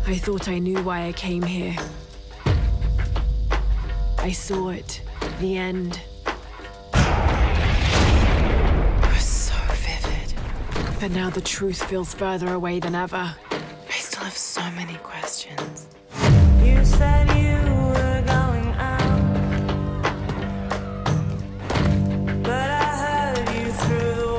I thought I knew why I came here. I saw it. The end. It was so vivid. But now the truth feels further away than ever. I still have so many questions. You said you were going out, but I heard you through the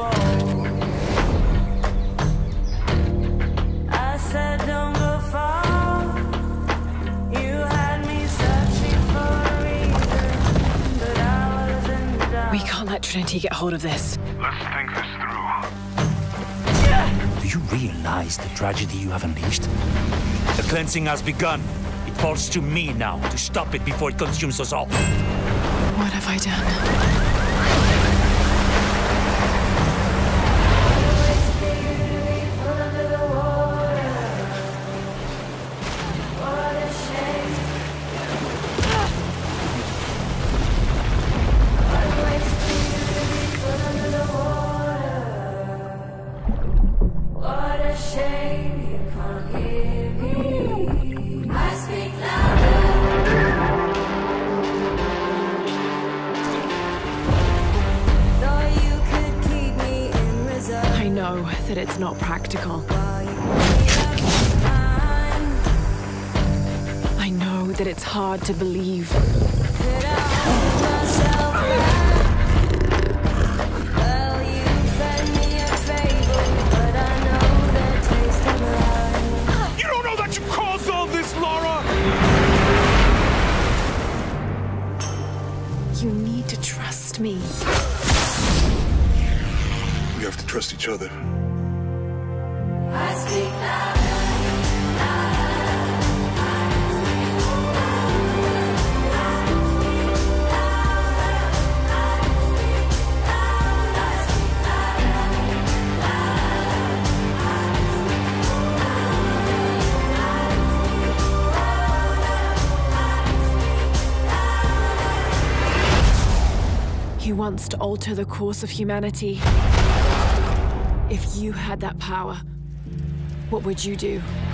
wall. I said don't go far. You had me searching for a reason, but I was in the dark. We can't let Trinity get hold of this. Let's think this through. Do you realize the tragedy you have unleashed? The cleansing has begun. It falls to me now to stop it before it consumes us all. What have I done? I know that it's not practical. I know that it's hard to believe. You don't know that you caused all this, Laura! You need to trust me. We have to trust each other. I speak He wants to alter the course of humanity. If you had that power, what would you do?